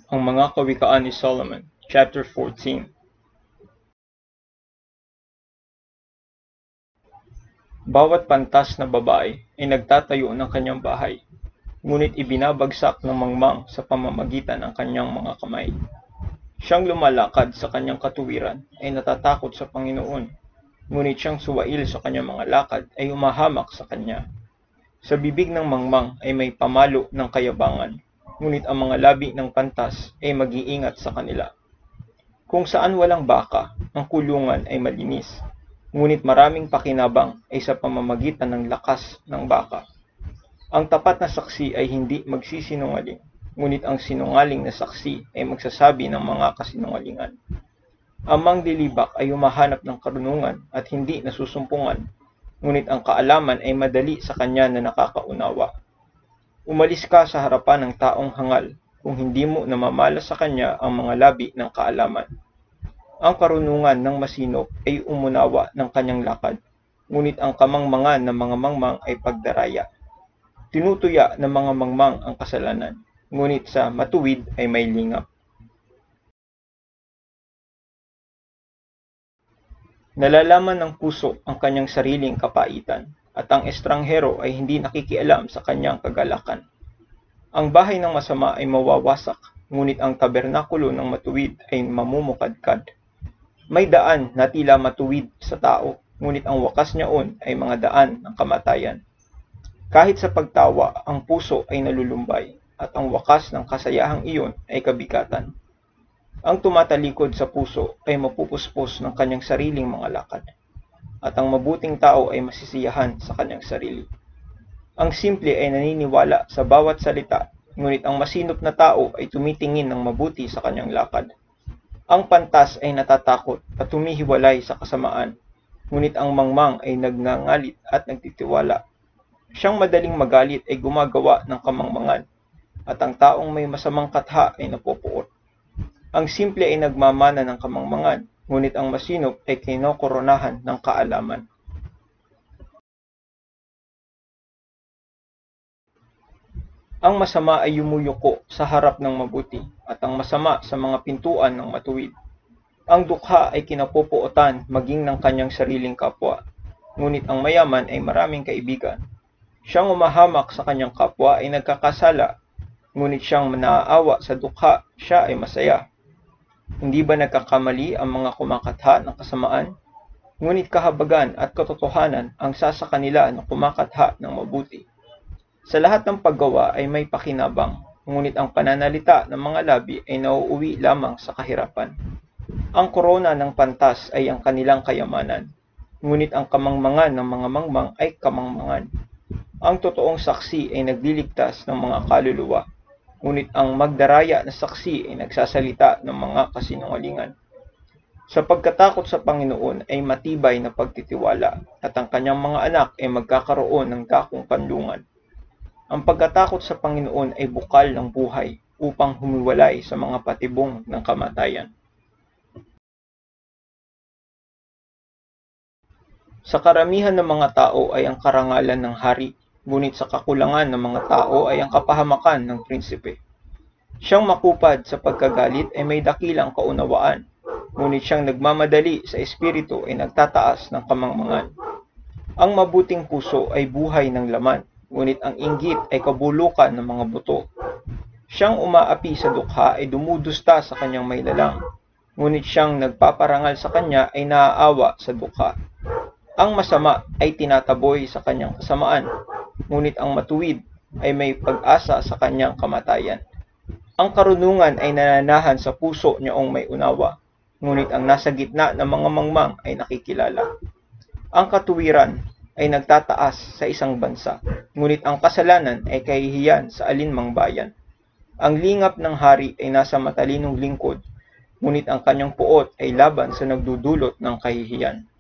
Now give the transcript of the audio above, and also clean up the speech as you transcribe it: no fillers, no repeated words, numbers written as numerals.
Ang mga kawikaan ni Solomon, chapter 14. Bawat pantas na babae ay nagtatayo ng kanyang bahay, ngunit ibinabagsak ng mangmang sa pamamagitan ng kanyang mga kamay. Siyang lumalakad sa kanyang katuwiran ay natatakot sa Panginoon, ngunit siyang suwail sa kanyang mga lakad ay umahamak sa kanya. Sa bibig ng mangmang ay may pamalo ng kayabangan, ngunit ang mga labi ng pantas ay mag-iingat sa kanila. Kung saan walang baka, ang kulungan ay malinis, ngunit maraming pakinabang ay sa pamamagitan ng lakas ng baka. Ang tapat na saksi ay hindi magsisinungaling, ngunit ang sinungaling na saksi ay magsasabi ng mga kasinungalingan. Ang manglilibak ay humahanap ng karunungan at hindi nasusumpungan, ngunit ang kaalaman ay madali sa kanya na nakakaunawa. Umalis ka sa harapan ng taong hangal kung hindi mo namamala sa kanya ang mga labi ng kaalaman. Ang karunungan ng masinop ay umunawa ng kanyang lakad, ngunit ang kamangmangan ng mga mangmang ay pagdaraya. Tinutuya ng mga mangmang ang kasalanan, ngunit sa matuwid ay may lingap. Nalalaman ng puso ang kanyang sariling kapaitan, at ang estranghero ay hindi nakikialam sa kanyang kagalakan. Ang bahay ng masama ay mawawasak, ngunit ang tabernakulo ng matuwid ay mamumukadkad. May daan na tila matuwid sa tao, ngunit ang wakas niyaon ay mga daan ng kamatayan. Kahit sa pagtawa, ang puso ay nalulumbay, at ang wakas ng kasayahang iyon ay kabigatan. Ang tumatalikod sa puso ay mapupuspos ng kanyang sariling mga lakad, at ang mabuting tao ay masisiyahan sa kanyang sarili. Ang simple ay naniniwala sa bawat salita, ngunit ang masinop na tao ay tumitingin ng mabuti sa kanyang lakad. Ang pantas ay natatakot at humihiwalay sa kasamaan, ngunit ang mangmang ay nagngangalit at nagtitiwala. Siyang madaling magalit ay gumagawa ng kamangmangan, at ang taong may masamang katha ay napupuot. Ang simple ay nagmamana ng kamangmangan, ngunit ang masinop ay kinokoronahan ng kaalaman. Ang masama ay yumuyuko sa harap ng mabuti, at ang masama sa mga pintuan ng matuwid. Ang dukha ay kinapupuotan maging ng kanyang sariling kapwa, ngunit ang mayaman ay maraming kaibigan. Siyang umahamak sa kanyang kapwa ay nagkakasala, ngunit siyang naaawa sa dukha, siya ay masaya. Hindi ba nagkakamali ang mga kumakatha ng kasamaan? Ngunit kahabagan at katotohanan ang sasa kanila na kumakatha ng mabuti. Sa lahat ng paggawa ay may pakinabang, ngunit ang pananalita ng mga labi ay nauuwi lamang sa kahirapan. Ang korona ng pantas ay ang kanilang kayamanan, ngunit ang kamangmangan ng mga mangmang ay kamangmangan. Ang totoong saksi ay nagliligtas ng mga kaluluwa, ngunit ang magdaraya na saksi ay nagsasalita ng mga kasinungalingan. Sa pagkatakot sa Panginoon ay matibay na pagtitiwala, at ang kanyang mga anak ay magkakaroon ng dakong kanlungan. Ang pagkatakot sa Panginoon ay bukal ng buhay upang humiwalay sa mga patibong ng kamatayan. Sa karamihan ng mga tao ay ang karangalan ng hari, ngunit sa kakulangan ng mga tao ay ang kapahamakan ng prinsipe. Siyang makupad sa pagkagalit ay may dakilang kaunawaan, ngunit siyang nagmamadali sa espiritu ay nagtataas ng kamangmangan. Ang mabuting puso ay buhay ng laman, ngunit ang inggit ay kabulukan ng mga buto. Siyang umaapi sa dukha ay dumudusta sa kanyang may lalang, ngunit siyang nagpaparangal sa kanya ay naaawa sa dukha. Ang masama ay tinataboy sa kanyang kasamaan, ngunit ang matuwid ay may pag-asa sa kanyang kamatayan. Ang karunungan ay nananahan sa puso niyaong may unawa, ngunit ang nasa gitna ng mga mangmang ay nakikilala. Ang katuwiran ay nagtataas sa isang bansa, ngunit ang kasalanan ay kahihiyan sa alinmang bayan. Ang lingap ng hari ay nasa matalinong lingkod, ngunit ang kanyang puot ay laban sa nagdudulot ng kahihiyan.